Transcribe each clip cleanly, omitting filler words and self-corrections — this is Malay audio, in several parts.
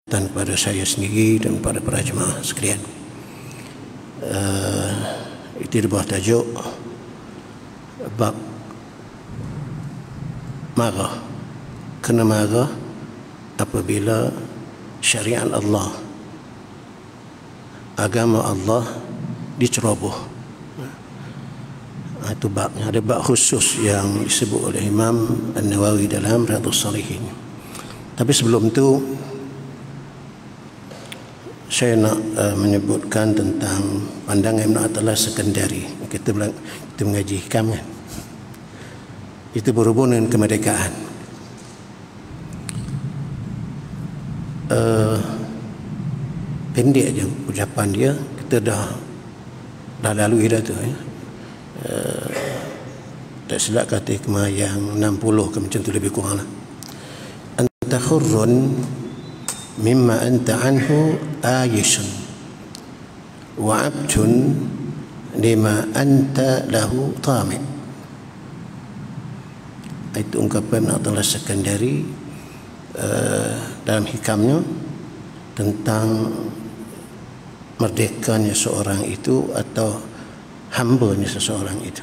dan kepada saya sendiri dan kepada para jemaah sekalian. Itu di bawah tajuk bab marah. Kena marah apabila syariat Allah, agama Allah diceroboh. Itu babnya. Ada bab khusus yang disebut oleh Imam An-Nawawi dalam Riyadhus Shalihin. Tapi sebelum itu saya nak menyebutkan tentang pandangan Ibn Athaillah sekundari. Kita mengaji hikam kan. Itu berhubung dengan kemerdekaan. Pendek aja ucapan dia. Kita dah lalui dah tu. Tak silap kata hikmah yang 60 ke macam tu lebih kurang lah. Anta khurrun mimma anta anhu ayisun wa abjun lima anta lahu tami'. Itu ungkapan Athaillah Sekandari dalam hikamnya tentang merdekanya seorang itu atau hambanya seseorang itu.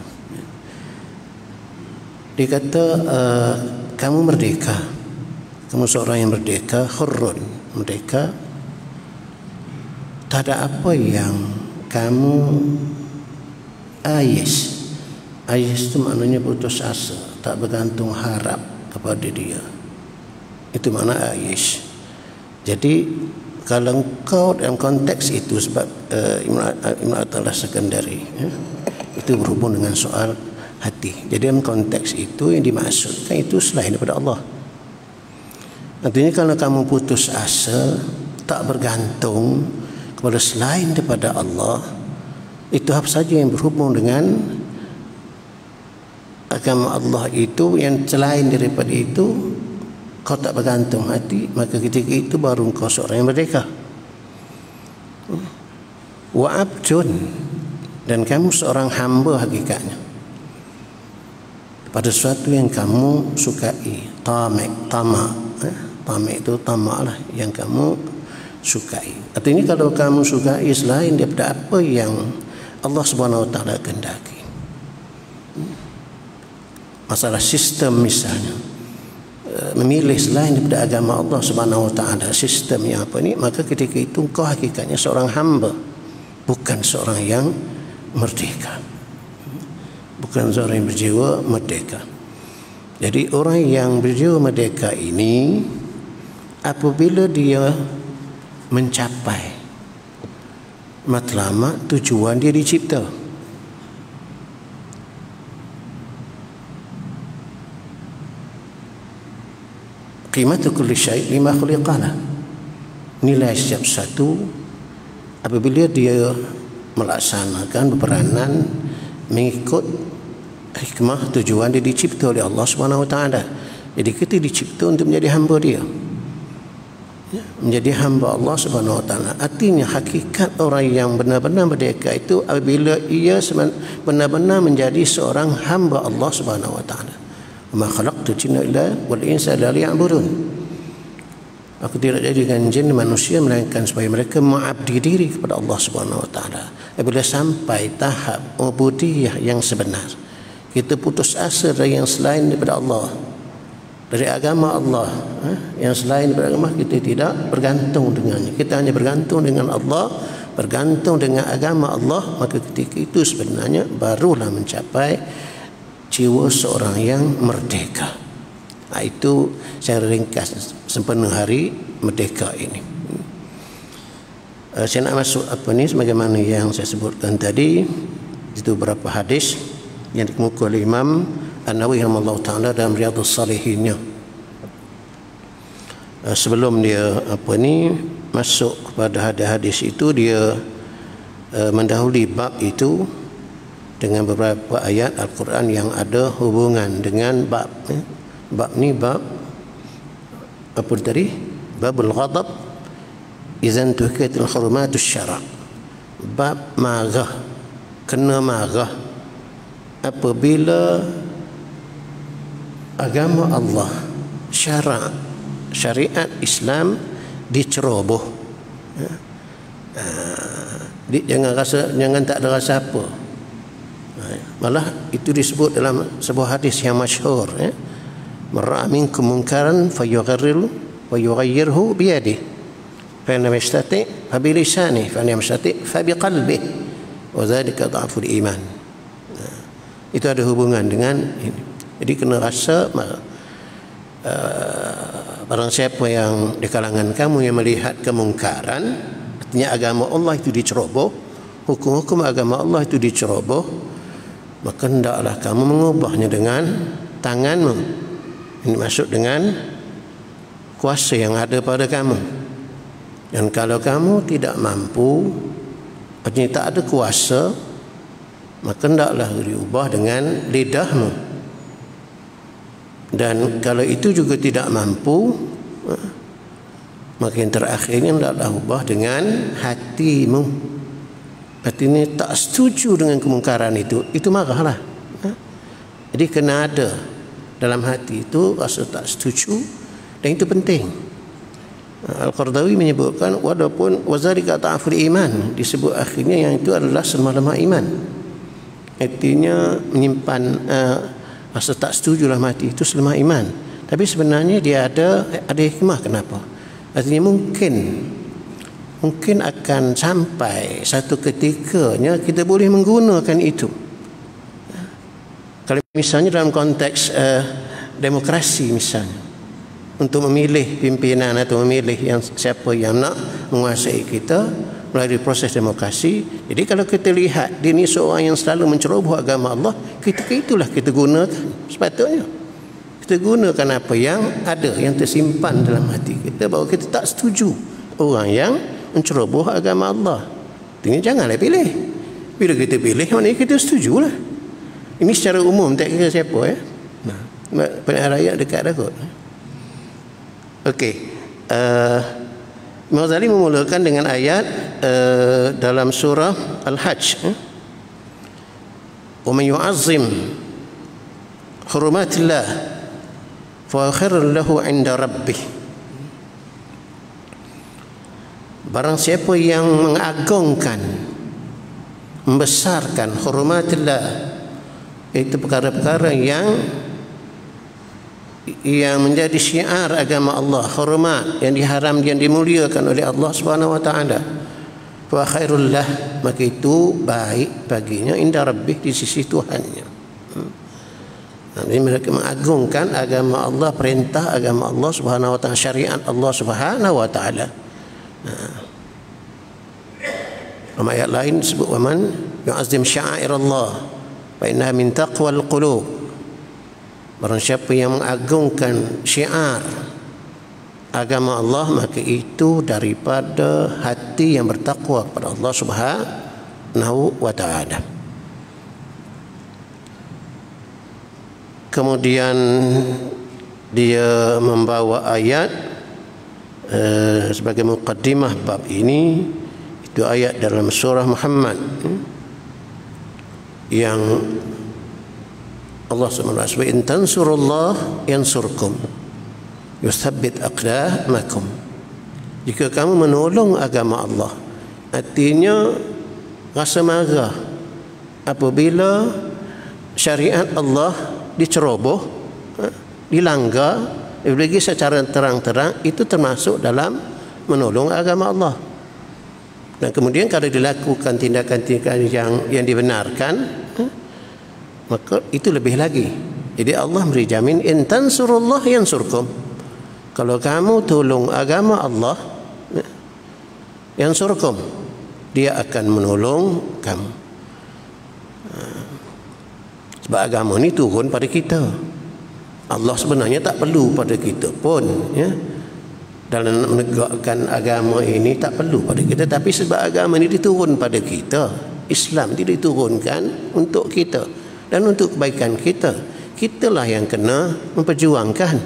Dia kata kamu merdeka, kamu seorang yang merdeka, khurrun, merdeka, tak ada apa yang kamu ayis. Ayis itu maknanya putus asa, tak bergantung harap kepada dia. Itu makna ayis. Jadi kalau engkau dalam konteks itu, sebab Ibn Athaillah Sekandari itu berhubung dengan soal hati. Jadi dalam konteks itu yang dimaksudkan itu selain daripada Allah. Artinya kalau kamu putus asa, tak bergantung kepada selain daripada Allah, itu apa saja yang berhubung dengan agama Allah itu, yang selain daripada itu kau tak bergantung hati, maka ketika itu baru kau seorang yang merdeka. Wa abjun, dan kamu seorang hamba hakikatnya pada sesuatu yang kamu sukai. Tamak, tamak itu tamak lah, yang kamu sukai. Artinya kalau kamu sukai selain daripada apa yang Allah Subhanahu Wa Taala kehendaki, masalah sistem misalnya, memilih selain daripada agama Allah Subhanahu Wa Taala, sistem yang apa ni, maka ketika itu kau hakikatnya seorang hamba, bukan seorang yang merdeka, bukan seorang yang berjiwa merdeka. Jadi orang yang berjiwa merdeka ini, apabila dia mencapai matlamat tujuan dia dicipta, qimatu kulli syai' lima khuliqalah, nilai setiap satu apabila dia melaksanakan peranan mengikut hikmah tujuan dia dicipta oleh Allah Subhanahu Wa Taala. Jadi kita dicipta untuk menjadi hamba dia, menjadi hamba Allah Subhanahu Wa Taala. Artinya hakikat orang yang benar-benar merdeka itu apabila ia benar-benar menjadi seorang hamba Allah Subhanahu Wa Taala. Ma khalaqtu jinna illa wal insa illa liya'budun. Aku tidak jadikan jin manusia melainkan supaya mereka mengabdi diri kepada Allah Subhanahu Wa Taala. Apabila sampai tahap ubudiyah yang sebenar, kita putus asa dari yang selain daripada Allah, dari agama Allah, yang selain daripada agama kita tidak bergantung dengannya. Kita hanya bergantung dengan Allah, bergantung dengan agama Allah. Maka ketika itu sebenarnya barulah mencapai jiwa seorang yang merdeka. Itu saya ringkas sempena hari merdeka ini. Saya nak masuk apa ni, sebagaimana yang saya sebutkan tadi, itu beberapa hadis yang dikemukakan oleh Imam An-Nawawi rahimahullah taala dalam Riyadhus Shalihinnya. Sebelum dia masuk kepada hadis itu, dia mendahului bab itu dengan beberapa ayat Al-Quran yang ada hubungan dengan bab. Bab ni bab apa tadi? Babul ghadab izan tuhikatil hurumatus syara'. Bab marah, kena marah apabila agama Allah, syariat Islam diceroboh. Jangan tak ada rasa apa. Malah itu disebut dalam sebuah hadis yang masyhur, man ra'a minkum munkaran falyughayyirhu biyadihi fa in lam yastati' fa bilisanihi fa in lam yastati' fa biqalbihi wa dzalika dha'ful iman. Itu ada hubungan dengan ini. Jadi kena rasa barang siapa yang di kalangan kamu yang melihat kemungkaran, artinya agama Allah itu diceroboh, hukum-hukum agama Allah itu diceroboh, maka hendaklah kamu mengubahnya dengan tanganmu. Ini maksud dengan kuasa yang ada pada kamu. Dan kalau kamu tidak mampu, artinya tak ada kuasa, maka hendaklah diubah dengan lidahmu. Dan kalau itu juga tidak mampu, maka yang terakhirnya hendaklah ubah dengan hatimu. Artinya tak setuju dengan kemungkaran itu marahlah. Jadi kena ada dalam hati itu rasa tak setuju, dan itu penting. Al-Qardawi menyebutkan walaupun wazalika ta'aful iman, disebut akhirnya yang itu adalah selama-lama iman. Artinya menyimpan rasa tak setuju dalam hati itu selama iman. Tapi sebenarnya dia ada hikmah. Kenapa? Artinya mungkin akan sampai satu ketikanya kita boleh menggunakan itu. Kalau misalnya dalam konteks demokrasi misalnya, untuk memilih pimpinan atau memilih siapa yang nak menguasai kita melalui proses demokrasi. Jadi kalau kita lihat dia ni seorang yang selalu menceroboh agama Allah, itulah kita gunakan. Sepatutnya kita gunakan apa yang ada, yang tersimpan dalam hati kita, bahawa kita tak setuju orang yang menceroboh agama Allah. Artinya janganlah pilih. Bila kita pilih, maknanya kita setujulah. Ini secara umum, tak kira siapa pilihan rakyat dekat dah kot. Okey. Imam Ghazali memulakan dengan ayat dalam surah Al-Hajj. Wa man yu'azzim hurumatillah fa khairun lahu 'inda rabbih. Barang siapa yang mengagungkan, membesarkan hurumatillah, itu perkara-perkara yang menjadi syiar agama Allah, hormat yang diharam, yang dimuliakan oleh Allah Subhanahu wa taala, fa khairul lah, maka itu baik baginya inda rabbih, di sisi Tuhannya. Jadi mereka mengagungkan agama Allah, perintah agama Allah Subhanahu wa taala, syariat Allah Subhanahu wa taala. Dalam ayat lain disebut waman yu'azzim sya'airallah fa innaha min taqwal qulub. Barang siapa yang mengagungkan syiar agama Allah, maka itu daripada hati yang bertakwa kepada Allah Subhanahu wa taala. Kemudian dia membawa ayat sebagai muqaddimah bab ini. Itu ayat dalam surah Muhammad yang Allah SWT, in tansurullah yansurkum yuthabbit aqdamakum. Jika kamu menolong agama Allah, artinya rasa marah apabila syariat Allah diceroboh, dilanggar, dibagi secara terang-terang, itu termasuk dalam menolong agama Allah. Dan kemudian kalau dilakukan tindakan-tindakan yang dibenarkan, maka itu lebih lagi. Jadi Allah beri jamin, in tansurullah yansurkum. Kalau kamu tolong agama Allah, yansurkum, dia akan menolong kamu. Sebab agama ni turun pada kita. Allah sebenarnya tak perlu pada kita pun, ya. Dalam menegakkan agama ini tak perlu pada kita, tapi sebab agama ini diturun pada kita, Islam tidak diturunkan untuk kita dan untuk kebaikan kita, kitalah yang kena memperjuangkan.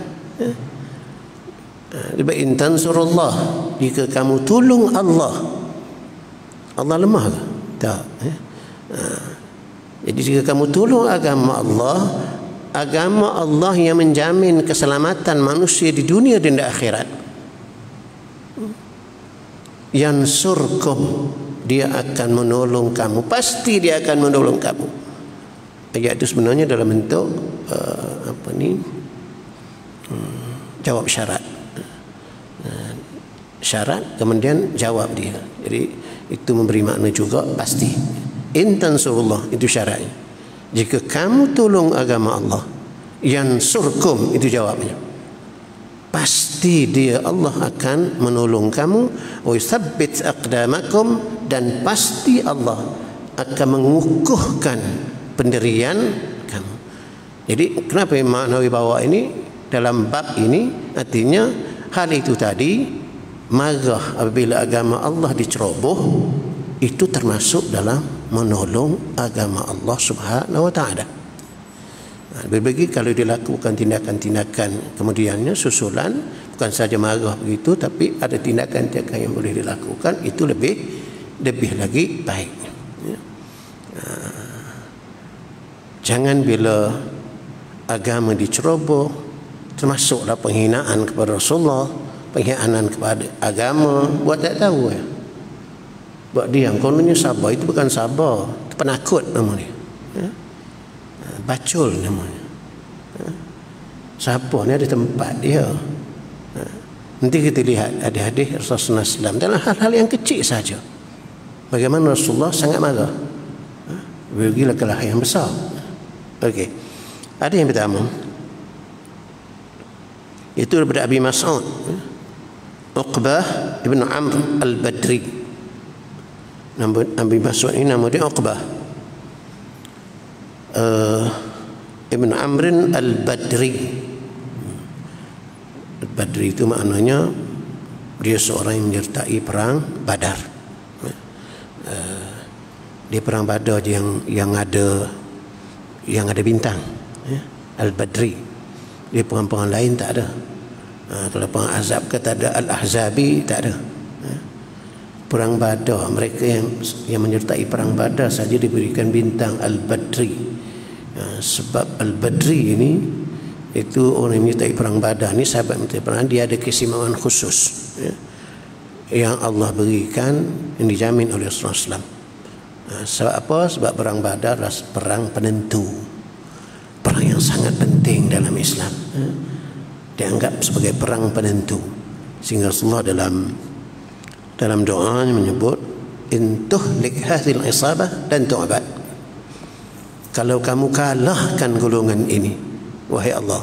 In tansurullah, jika kamu tolong Allah, Allah lemah ke? Tak. Jadi jika kamu tolong agama Allah yang menjamin keselamatan manusia di dunia dan di akhirat, Yansurkum, dia akan menolong kamu, pasti dia akan menolong kamu. Ayat itu sebenarnya dalam bentuk jawab syarat. Syarat kemudian jawab dia. Jadi itu memberi makna juga pasti. In tansurullah, itu syaratnya. Jika kamu tolong agama Allah, yansurkum, itu jawabnya. Pasti dia Allah akan menolong kamu. Wa yuthabbit aqdamakum, dan pasti Allah akan mengukuhkan pendirian kamu. Jadi kenapa Imam Nawawi bawa ini dalam bab ini? Artinya hal itu tadi, marah apabila agama Allah diceroboh, itu termasuk dalam menolong agama Allah Subhanahu wa taala. Berbagi kalau dilakukan tindakan-tindakan kemudiannya susulan, bukan saja marah begitu, tapi ada tindakan-tindakan yang boleh dilakukan, itu lebih lagi baik. Jangan bila agama diceroboh, termasuklah penghinaan kepada Rasulullah, penghinaan kepada agama, buat tak tahu ya. Buat diam, kononnya sabar, itu bukan sabar, itu penakut namanya. Bacul namanya. Sabar ni ada tempat dia. Nanti kita lihat ada hadis Rasulullah SAW dalam hal-hal yang kecil saja. Bagaimana Rasulullah sangat marah. Begilah kelah yang besar. Okey. Ada yang pertama. Itu daripada Abi Mas'ud. Uqbah ibn Amr al-Badri. Nama Abi Mas'ud ini nama dia Uqbah. Ibn Amrin al-Badri. Al-Badri itu maknanya dia seorang yang menyertai perang Badar. Dia perang Badar yang ada bintang. Al-Badri. Dia perang-perang lain tak ada. Kalau perang Ahzab kata ada Al-Ahzabi, tak ada. Perang Badar, mereka yang menyertai perang Badar saja diberikan bintang Al-Badri. Sebab Al-Badri ini itu orang yang menyertai perang Badar ni, sahabat menyertai perang, dia ada keistimewaan khusus yang Allah berikan, yang dijamin oleh Rasulullah SAW. Sebab apa? Sebab perang Badar adalah perang penentu, perang yang sangat penting dalam Islam, dianggap sebagai perang penentu. Sehingga Rasulullah dalam doanya menyebut, in tuhlik hadhil isabah dan tu'bad, kalau kamu kalahkan golongan ini wahai Allah.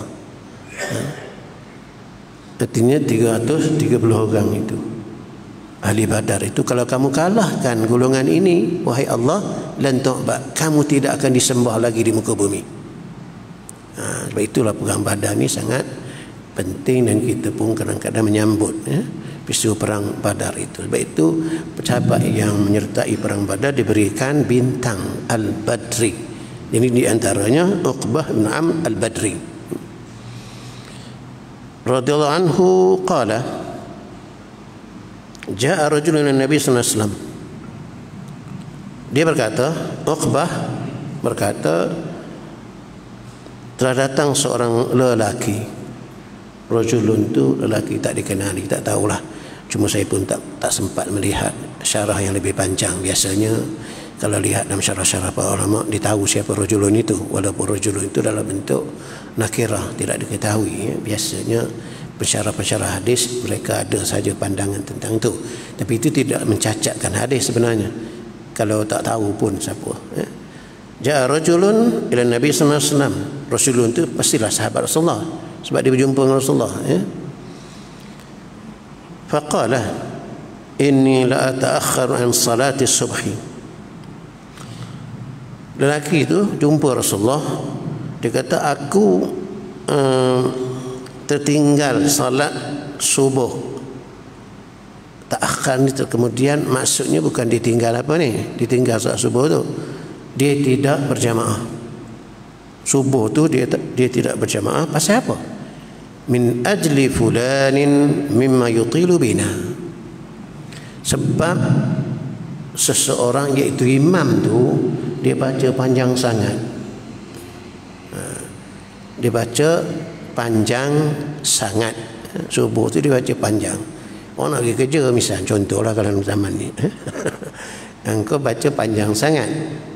Artinya 330 orang itu ahli Badar itu, kalau kamu kalahkan golongan ini wahai Allah, lan tu'bad, kamu tidak akan disembah lagi di muka bumi. Sebab itulah perang Badar ini sangat penting, dan kita pun kadang-kadang menyambut peristiwa perang Badar itu. Sebab itu sahabat yang menyertai perang Badar diberikan bintang Al-Badri. Ini di antaranya Uqbah bin Amr al-Badri radhiyallahu anhu qala jaa rajulun ila Nabi sallallahu alaihi wasallam. Dia berkata, Uqbah berkata, telah datang seorang lelaki. Rajulun itu lelaki tak dikenali, tak tahulah. Cuma saya pun tak sempat melihat syarah yang lebih panjang. Biasanya kalau lihat dalam syarah-syarah para ulama ditahu siapa rajulun itu, walaupun rajulun itu dalam bentuk nakirah, tidak diketahui. Biasanya pensyarah-pensyarah hadis mereka ada saja pandangan tentang itu, tapi itu tidak mencacatkan hadis sebenarnya kalau tak tahu pun siapa. Ja'a rajulun ila Nabi sallallahu alaihi wasallam. Rajulun itu pastilah sahabat Rasulullah, sebab dia berjumpa dengan Rasulullah. Faqala inni la ata'akhkharu an salati subhi. Lelaki itu jumpa Rasulullah, dia kata, aku tertinggal salat subuh. Ta'akhkhar ni kemudian maksudnya bukan ditinggal apa ni, ditinggal salat subuh tu, dia tidak berjamaah. Subuh tu dia tidak berjamaah. Pasal apa? Min ajli fulanin mimma yutilu bina. Sebab seseorang, iaitu imam tu, dia baca panjang sangat. Dia baca panjang sangat. Subuh tu dia baca panjang. Orang nak pergi kerja misal, contohlah kalau zaman ni. Engkau baca panjang sangat.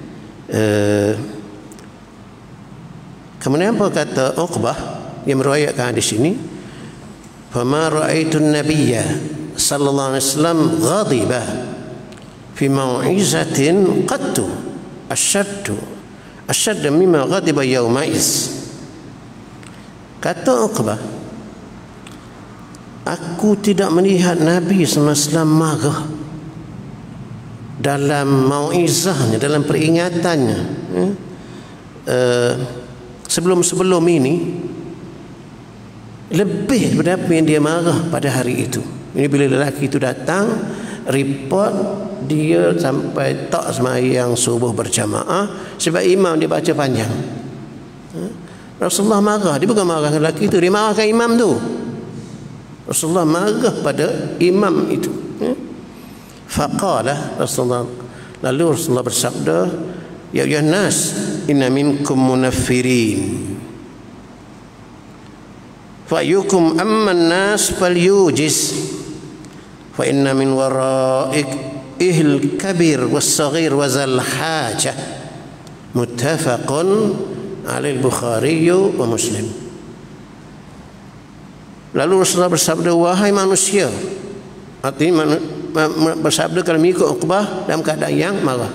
Kemudian apa kata Uqbah yang meriwayatkan hadis ini? Fama ra'aitun nabiyya sallallahu alaihi wasallam ghadiba fi mau'izatin qattu ashadd mimma ghadiba yawmaiz. Kata Uqbah, aku tidak melihat Nabi SAW marah dalam mau'izahnya, dalam peringatannya sebelum ini lebih daripada apa yang dia marah pada hari itu. Ini bila lelaki itu datang report dia sampai tak sembahyang subuh berjamaah sebab imam dia baca panjang. Rasulullah marah. Dia bukan marah lelaki itu, dia marahkan imam tu. Rasulullah marah pada imam itu. Faqala Rasulullah, lalu Rasulullah bersabda, ya ayuhan nas inna minkum munaffirin fa ayyukum amma an-nas falyujiz fa inna min wara'ik ihl kabir was-saghir wa zal hajah. Muttafaqun alal Bukhari wa Muslim. Lalu Rasulullah bersabda, wahai manusia, artinya bersabda kalau mengikut Uqbah dalam keadaan yang marah.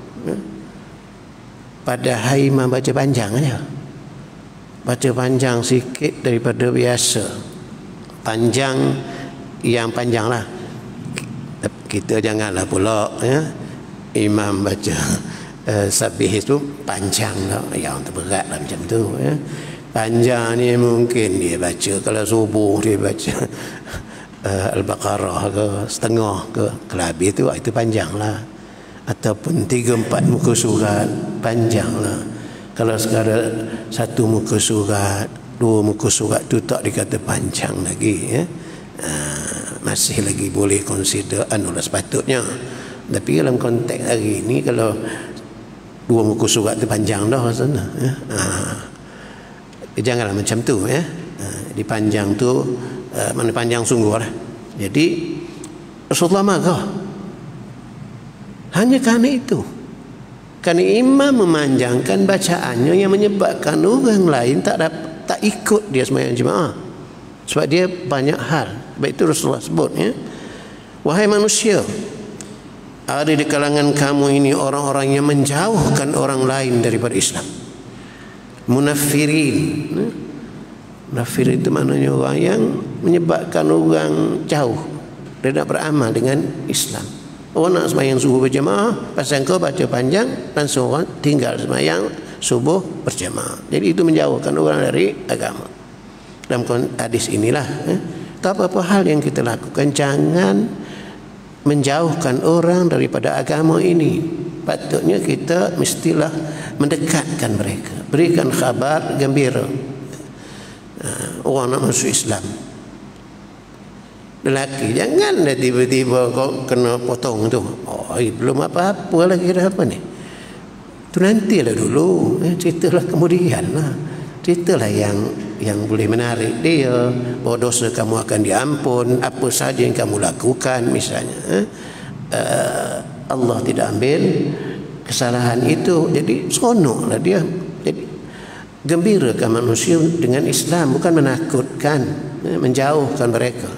Padahal imam baca panjang aja, baca panjang sikit daripada biasa, panjang yang panjang lah. Kita janganlah pula imam baca sabih itu panjang lah, yang terberat lah macam tu Panjang ni mungkin dia baca kalau subuh dia baca Al-Baqarah ke setengah ke habis tu, itu panjang lah. Ataupun 3-4 muka surat, panjang lah. Kalau sekarang 1 muka surat, 2 muka surat tu tak dikata panjang lagi masih lagi boleh consider anulah sepatutnya. Tapi dalam konteks hari ni kalau 2 muka surat tu panjang dah sana janganlah macam tu di panjang tu mana panjang sungguh lah. Jadi Rasulullah marah hanya kerana itu, kerana imam memanjangkan bacaannya yang menyebabkan orang lain tak ikut dia sembahyang jemaah sebab dia banyak hal. Baik itu Rasulullah sebut wahai manusia, ada di kalangan kamu ini orang-orang yang menjauhkan orang lain daripada Islam. Munaffirin. Munafir itu maknanya orang yang menyebabkan orang jauh dia nak beramal dengan Islam. Orang nak sembahyang subuh berjamaah, pasal kau baca panjang, langsung orang tinggal sembahyang subuh berjamaah. Jadi itu menjauhkan orang dari agama. Dalam hadis inilah tak apa-apa hal yang kita lakukan, jangan menjauhkan orang daripada agama ini. Patutnya kita mestilah mendekatkan mereka, berikan khabar gembira. Orang nak masuk Islam, lelaki jangan tiba-tiba kau kena potong tu. Belum apa-apa lagi dah apa ni. Tu nantilah dulu, ceritalah kemudian lah. Ceritalah yang boleh menarik dia, bahawa dosa kamu akan diampun, apa saja yang kamu lakukan misalnya. Allah tidak ambil kesalahan itu. Jadi seronoklah dia. Jadi gembirakan manusia dengan Islam, bukan menakutkan, menjauhkan mereka.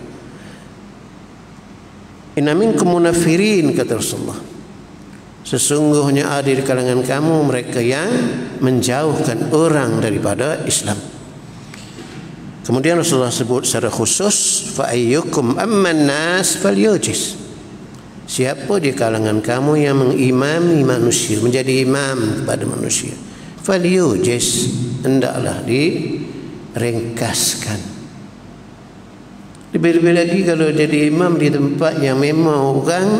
Inna minkum munaffirin, kata Rasulullah, sesungguhnya ada di kalangan kamu mereka yang menjauhkan orang daripada Islam. Kemudian Rasulullah sebut secara khusus, fa ayyukum amman nas falyujiz. Siapa di kalangan kamu yang mengimami manusia, menjadi imam kepada manusia, falyujiz, hendaklah diringkaskan. Lebih-lebih lagi kalau jadi imam di tempat yang memang orang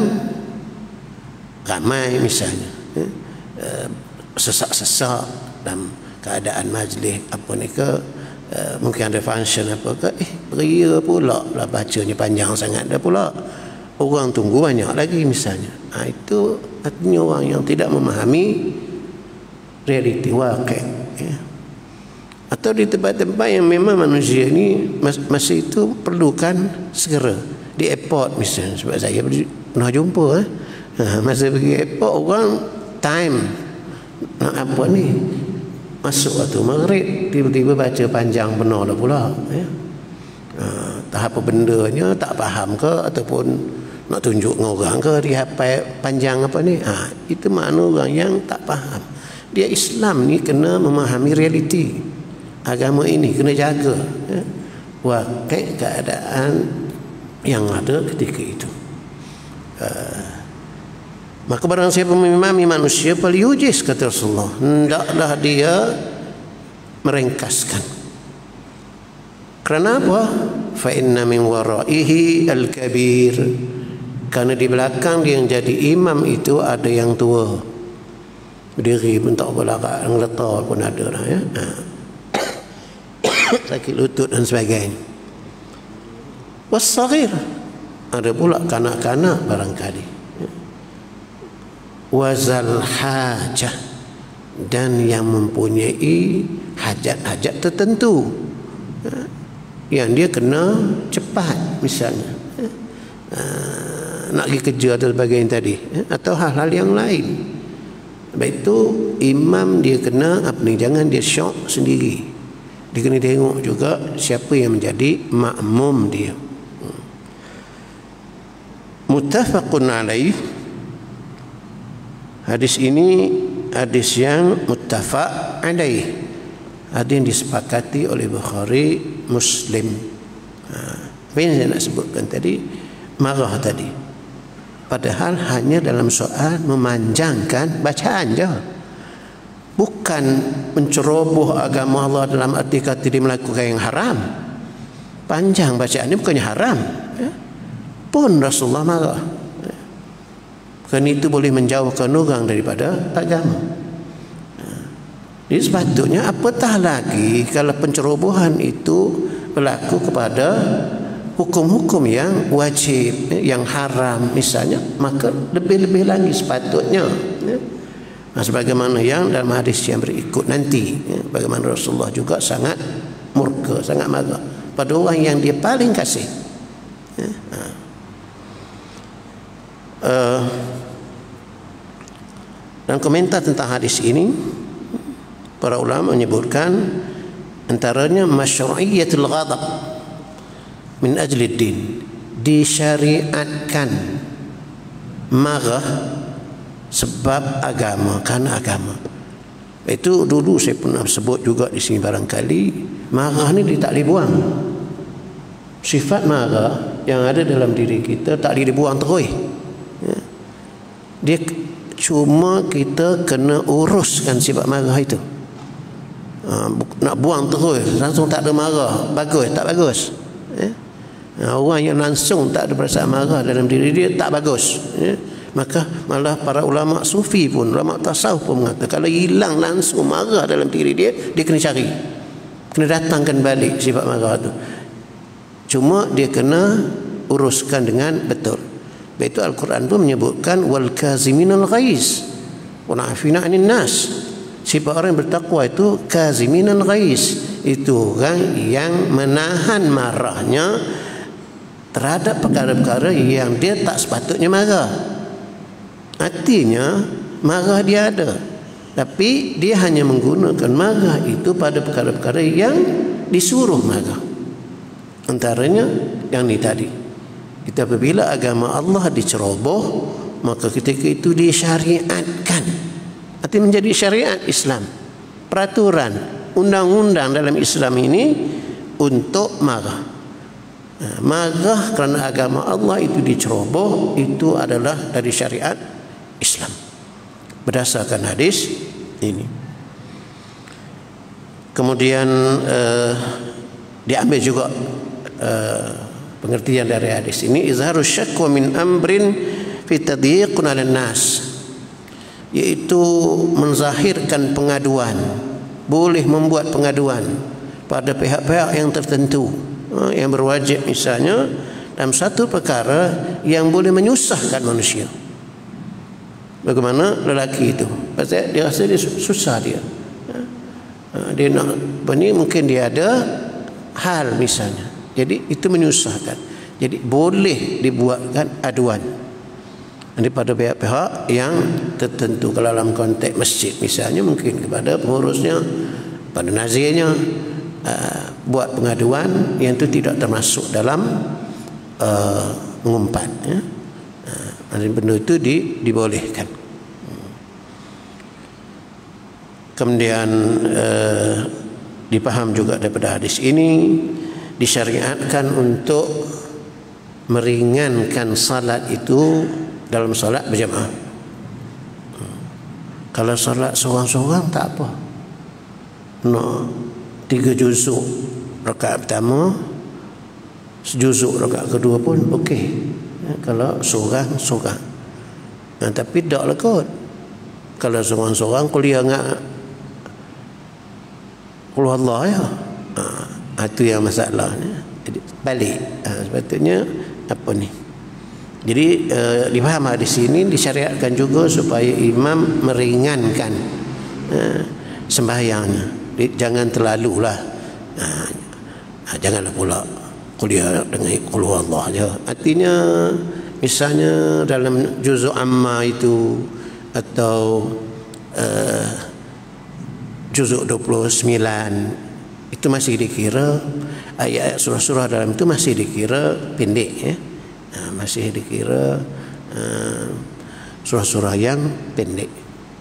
ramai misalnya, sesak-sesak dalam keadaan majlis apa ni ke, mungkin ada function apa ke, beria pula lah bacanya panjang sangat dah pula, orang tunggu banyak lagi misalnya. Itu artinya orang yang tidak memahami realiti waqi'. Atau di tempat-tempat yang memang manusia ni masa itu perlukan segera. Di airport misalnya, sebab saya pernah jumpa masa pergi airport, orang time nak apa ni, masuk waktu maghrib, tiba-tiba baca panjang benar dah pula tak apa bendanya, tak faham ke, ataupun nak tunjuk dengan orang ke, dia hafal panjang apa ni, itu makna orang yang tak faham. Dia Islam ni kena memahami realiti agama ini, kena jaga wakil keadaan yang ada ketika itu. Maka barang siapa memahami manusia falyujis, kata Rasulullah, hendaklah dia merengkaskan. Kerana apa? Fa inna min waraihi al-kabir, kerana di belakang dia yang jadi imam itu ada yang tua, berdiri pun tak boleh, ngeletar pun ada dah sakit lutut dan sebagainya. Was-saghir, ada pula kanak-kanak barangkali. Wazal hajah, dan yang mempunyai hajat-hajat tertentu yang dia kena cepat, misalnya nak pergi kerja atau sebagainya tadi, atau hal-hal yang lain. Baik itu imam dia kena apa ni, jangan dia syok sendiri. Dia kena tengok juga siapa yang menjadi makmum dia. Muttafaqun alaih. Hadis ini hadis yang muttafaq alaih, hadis yang disepakati oleh Bukhari, Muslim. Apa yang saya nak sebutkan tadi, marah tadi, padahal hanya dalam soal memanjangkan bacaan je, bukan menceroboh agama Allah dalam arti kata dia melakukan yang haram. Panjang bacaan ini bukannya haram, pun Rasulullah marah. Kerana itu boleh menjauhkan orang daripada agama. Jadi sepatutnya apatah lagi kalau pencerobohan itu berlaku kepada hukum-hukum yang wajib, yang haram misalnya, maka lebih-lebih lagi sepatutnya. Sebagaimana yang dalam hadis yang berikut nanti, bagaimana Rasulullah juga sangat murka, sangat marah pada orang yang dia paling kasih. Dan komentar tentang hadis ini, para ulama menyebutkan antaranya masyru'iyatul ghadab min ajli din, disyariatkan marah sebab agama, karena agama. Itu dulu saya pernah sebut juga di sini barangkali, marah ni dia tak boleh buang. Sifat marah yang ada dalam diri kita tak boleh dibuang terus. Dia cuma kita kena uruskan sifat marah itu. Nak buang terus langsung tak ada marah, bagus tak bagus. Orang yang langsung tak ada perasaan marah dalam diri dia tak bagus. Maka malah para ulama sufi pun, ulama tasawuf pun mengatakan kalau hilang langsung marah dalam diri dia, dia kena cari, kena datangkan balik sifat marah itu. Cuma dia kena uruskan dengan betul. Itu Al-Quran pun menyebutkan wal kaziminal ghaiz wa na'afina 'anil nas. Sifat orang yang bertakwa itu kaziminal ghaiz, itu orang yang menahan marahnya terhadap perkara-perkara yang dia tak sepatutnya marah. Artinya marah dia ada, tapi dia hanya menggunakan marah itu pada perkara-perkara yang disuruh marah. Antaranya yang ni tadi, kita apabila agama Allah diceroboh, maka ketika itu disyariatkan, artinya menjadi syariat Islam, peraturan, undang-undang dalam Islam ini untuk marah. Marah kerana agama Allah itu diceroboh, itu adalah dari syariat Islam berdasarkan hadis ini. Kemudian diambil juga pengertian dari hadis ini, izharus syakwa min amrin fi tadyiqun 'alan nas, yaitu menzahirkan pengaduan, boleh membuat pengaduan pada pihak-pihak yang tertentu yang berwajib, misalnya dalam satu perkara yang boleh menyusahkan manusia. Bagaimana lelaki itu, pasal dia rasa dia susah dia Dia nak ni mungkin dia ada hal misalnya. Jadi itu menyusahkan. Jadi boleh dibuatkan aduan daripada pihak-pihak yang tertentu. Kalau dalam konteks masjid misalnya, mungkin kepada pengurusnya, pada nazirnya, buat pengaduan yang itu tidak termasuk dalam mengumpat, ya. Benda itu dibolehkan. Kemudian dipaham juga daripada hadis ini, disyariatkan untuk meringankan salat itu dalam salat berjamaah. Kalau salat seorang-seorang tak apa, nak 3 juzuk rakaat pertama, sejuzuk rakaat kedua pun okey, ya, kalau seorang-seorang. Tapi taklah kot kalau seorang-seorang kuliah ngak Qul Allah, ya. Itu yang masalahnya. Jadi balik. Sepatutnya apa ni? Jadi dipaham hadis ini, disyariatkan juga supaya imam meringankan sembahyangnya. Jangan terlalulah. Janganlah pula kuliah dengan Qul Allah aja. Artinya misalnya dalam juzuk amma itu atau juzuk 29 itu masih dikira ayat-ayat surah-surah dalam itu masih dikira pendek, ya. Masih dikira surah-surah yang pendek.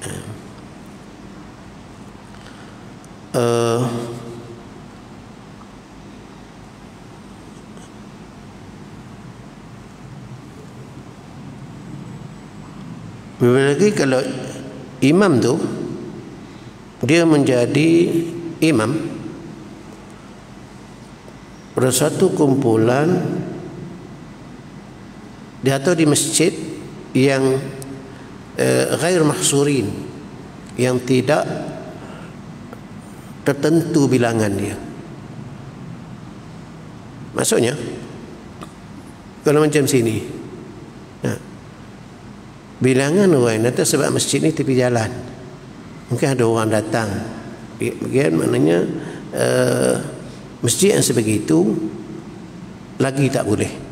Lagi kalau imam tu dia menjadi imam pada satu kumpulan dia atau di masjid yang ghair mahsurin, yang tidak tertentu bilangan dia. Maksudnya kalau macam sini, bilangan orang datang sebab masjid ni tepi jalan, mungkin ada orang datang, bagian maknanya masjid yang sebegitu lagi tak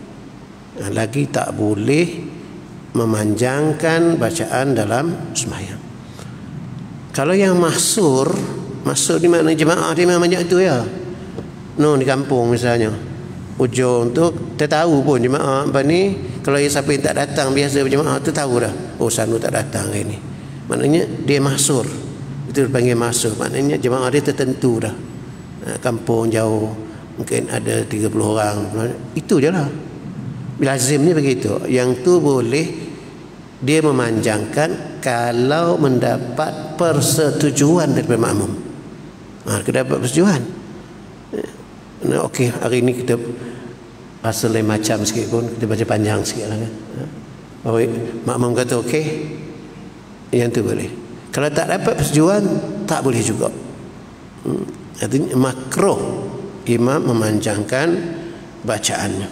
boleh memanjangkan bacaan dalam sembahyang. Kalau yang mahsur di mana jemaah dia memang banyak tu, ya. Di kampung misalnya, ujung tu tertahu pun jemaah apa ni, kalau siapa yang tak datang biasa berjemaah tu tahu dah, oh sana tak datang hari ni. Maknanya dia mahsur. Itu dipanggil mahsur. Maknanya jemaah dia tertentu dah. Kampung jauh, mungkin ada 30 orang. Itu je lah. Lazimnya begitu. Yang tu boleh dia memanjangkan kalau mendapat persetujuan daripada makmum. Kita dapat persetujuan. Okey, hari ni kita rasa lain macam sikit pun, kita baca panjang sikit lah, kan. Makmum kata okey, yang tu boleh. Kalau tak dapat persetujuan, tak boleh juga. Artinya makruh imam memanjangkan bacaannya.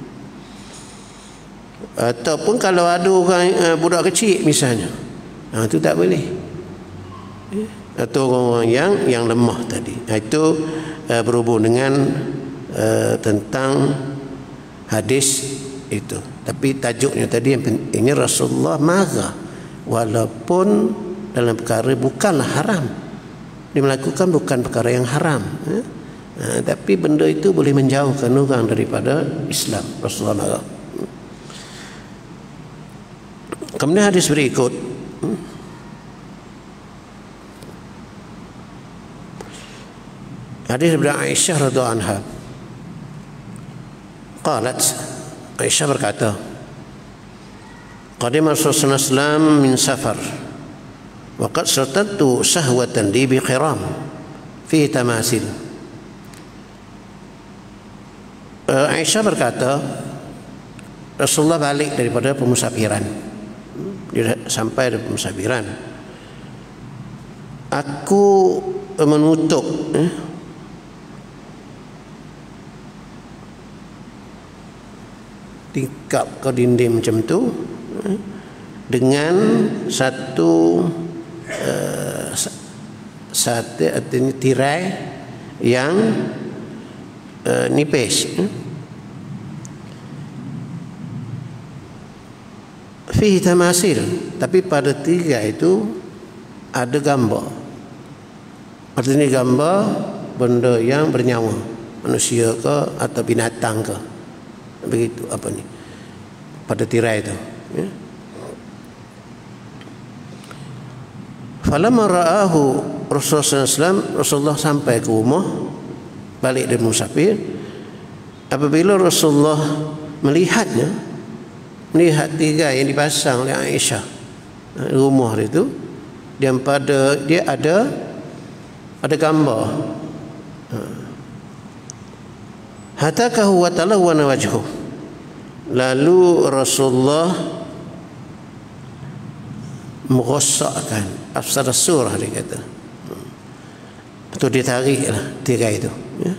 Ataupun kalau ada orang budak kecil misalnya, itu tak boleh. Atau orang-orang yang lemah tadi. Itu berhubung dengan tentang hadis itu. Tapi tajuknya tadi yang pentingnya Rasulullah marah walaupun dalam perkara bukanlah haram. Dia melakukan bukan perkara yang haram, tapi benda itu boleh menjauhkan orang daripada Islam. Rasulullah marah. Kemudian hadis berikut, hadis dari Aisyah radhiyallahu anha. Qalat, Aisyah berkata, qadima Rasulullah sallallahu alaihi wasallam min safar wa qad satattu sahwatan li bi qiram fi tamasil. Aisyah berkata, Rasulullah balik daripada pemusafiran. Dia sampai dari pemusafiran. Aku menutup tingkap ke dinding macam tu dengan Sate artinya tirai yang nipis. Fihi tamasil, tapi pada tiga itu ada gambar. Artinya gambar benda yang bernyawa, manusia ke atau binatang ke, begitu apa ni pada tirai itu. Ya. Falamma ra'ahu Rasulullah SAW, Rasulullah sampai ke rumah balik dari musafir. Apabila Rasulullah melihat tiga yang dipasang oleh Aisyah rumah itu, dia ada gambar. Hatakahu wa talawwana wajhuh. Lalu Rasulullah merosakkan afsar surah, dia kata. Betul, dia tariklah tirai itu, ya.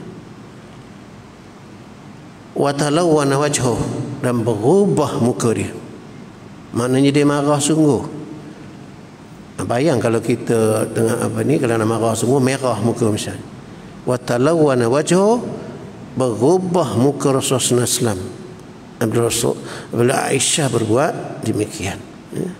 Wa talawwana wajhuh, dan berubah muka dia. Maknanya dia marah sungguh. Bayang kalau kita tengah kalau nak marah sungguh, merah muka misalnya. Wa talawwana wajhuh, berubah muka Rasulullah SAW. Bila Aisyah berbuat demikian, ya.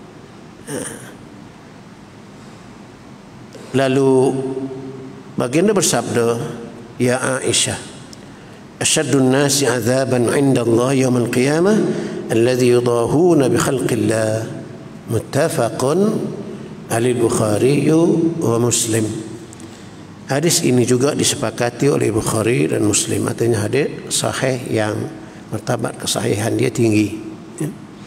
Lalu baginda bersabda, ya Aisyah, asyaddun nasi azaban 'inda Allah yaum al-qiyamah alladhi yudahuna bi khalqillah. Muttafaqun al-Bukhari wa Muslim. Hadis ini juga disepakati oleh Bukhari dan Muslim. Artinya hadis sahih yang martabat kesahihan dia tinggi, ya.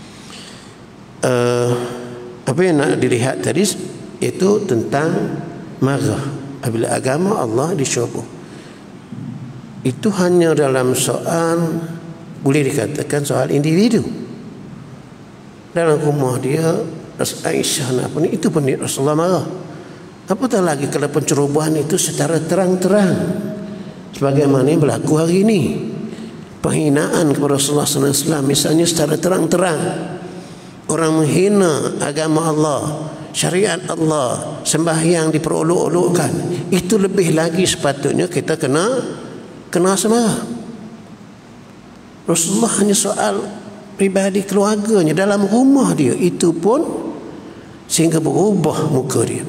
Apa yang nak dilihat tadi itu tentang marah apabila agama Allah dicoba. Itu hanya dalam soal, boleh dikatakan soal individu. Dalam rumah dia Aisyah apa ni, itu pun Rasulullah marah. Apatah lagi kalau pencerobohan itu secara terang-terang sebagaimana yang berlaku hari ini. Penghinaan kepada Rasulullah SAW misalnya secara terang-terang, orang menghina agama Allah, syariat Allah, sembahyang diperolok-olokkan, itu lebih lagi sepatutnya kita kena semarah. Rasulullah hanya soal pribadi keluarganya, dalam rumah dia itu pun sehingga berubah muka dia.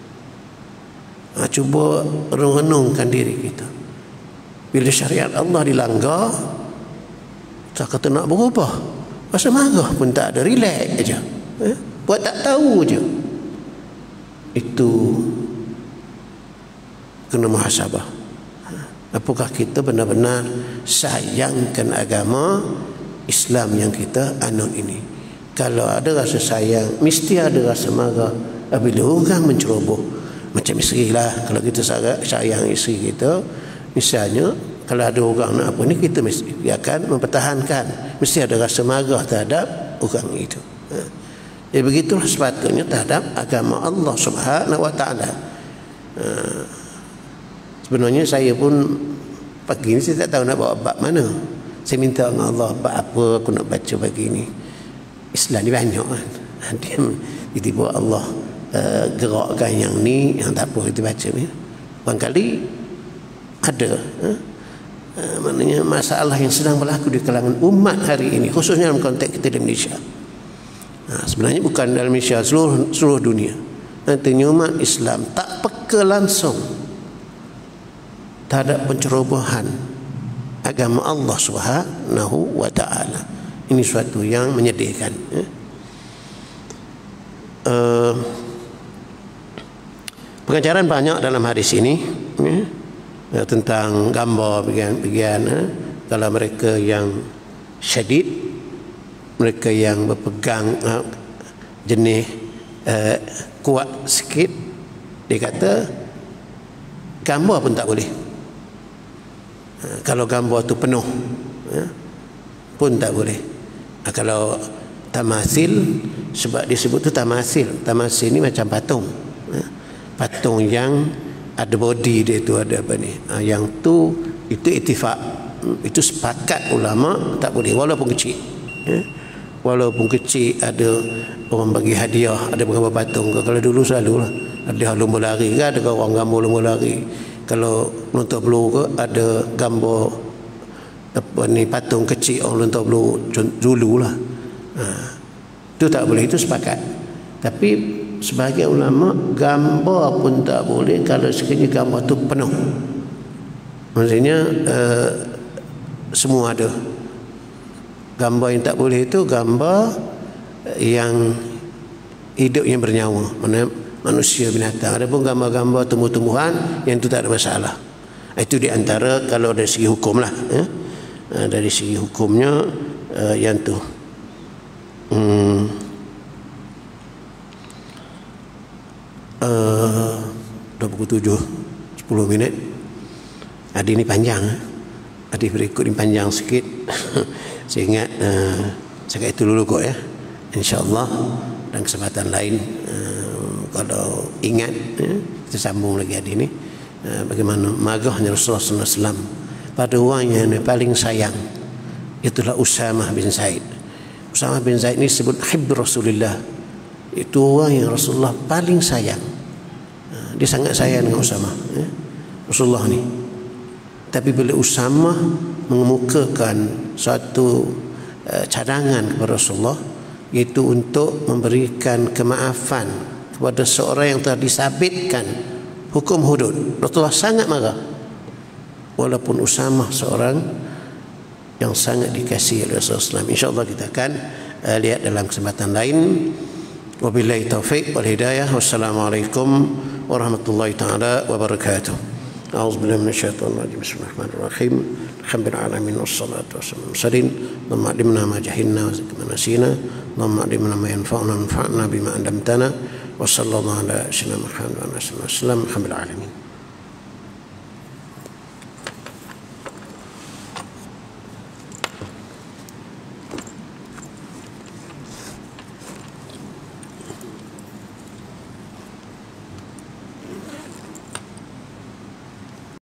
Cuba renungkan diri kita. Bila syariat Allah dilanggar, tak kata nak berubah, rasa marah pun tak ada, relax aja, buat tak tahu je. Itu kena muhasabah. Apakah kita benar-benar sayangkan agama Islam yang kita anut ini? Kalau ada rasa sayang, mesti ada rasa marah apabila orang menceroboh. Macam isteri lah, kalau kita sayang isteri kita, misalnya kalau ada orang nak apa ni, kita mesti akan mempertahankan, mesti ada rasa marah terhadap orang itu. Jadi begitulah sepatutnya terhadap agama Allah Subhanahu wa taala. Sebenarnya saya pun pagi ni saya tak tahu nak bawa bab mana. Saya minta dengan Allah, bab apa aku nak baca pagi ni. Islam ni banyak kan. Tiba-tiba Allah gerakkan yang ni, yang tak apa kita baca ni. Barangkali ada maknanya masalah yang sedang berlaku di kalangan umat hari ini, khususnya dalam konteks kita di Malaysia. Sebenarnya bukan dalam Malaysia, seluruh dunia. Nantinya umat Islam tak peka langsung terhadap pencerobohan agama Allah Subhanahu wa taala. Ini suatu yang menyedihkan, ya. Pengajaran banyak dalam hadis ini, ya, tentang gambar bagian-bagian. Kalau mereka yang syadid, mereka yang berpegang jenis kuat sikit, dia kata gambar pun tak boleh. Kalau gambar tu penuh, pun tak boleh. Kalau tamasil, sebab disebut tu tamasil. Tamasil ni macam patung, patung yang ada body dia tu, ada apa ni, yang tu itu ittifaq, itu sepakat ulama tak boleh, walaupun kecil, walaupun kecil. Ada orang bagi hadiah, ada beberapa patung. Kalau dulu selalulah ada lumba lari ke, ada orang gambar lumba lari. Kalau lontar peluru ke, ada gambar apa ni, patung kecil orang lontar peluru dululah. Itu tak boleh, itu sepakat. Tapi sebahagian ulama gambar pun tak boleh kalau sekiranya gambar tu penuh. Maksudnya semua ada. Gambar yang tak boleh itu gambar yang hidup yang bernyawa, mana manusia, binatang. Adapun gambar-gambar tumbuh-tumbuhan yang itu tak ada masalah. Itu di antara kalau dari segi hukum lah, dari segi hukumnya yang tu. 27 10 minit. Hadis ni panjang. Hadis berikut ni panjang sikit. Saya ingat cakap itu dulu kot ya. InsyaAllah dan kesempatan lain kalau ingat kita sambung lagi hadis ni. Bagaimana magahnya Rasulullah SAW pada orang yang paling sayang, itulah Usamah bin Zaid. Usamah bin Zaid ni sebut hibbi Rasulullah. Itu orang yang Rasulullah paling sayang. Dia sangat sayang dengan Usamah, Rasulullah ni. Tapi bila Usamah mengemukakan suatu cadangan kepada Rasulullah, iaitu untuk memberikan kemaafan kepada seorang yang telah disabitkan hukum hudud, Rasulullah sangat marah. Walaupun Usamah seorang yang sangat dikasihi oleh Rasulullah SAW. InsyaAllah kita akan lihat dalam kesempatan lain. Wabillahi taufiq wal hidayah. Wassalamualaikum warahmatullahi taala wabarakatuh. A'udzubillahi minasyaitonir rajim. Bismillahirrahmanirrahim. Alhamdulillah alamin wassalatu wassalamu salin. Allahumma alimna ma jahilna wa zidna nasina. Allahumma alimna ma yanfa'una wanfa'na bima 'allamtana. Wa sallallahu ala sayyidina Muhammad wa ala alihi wasallam. Alhamdulillah alamin.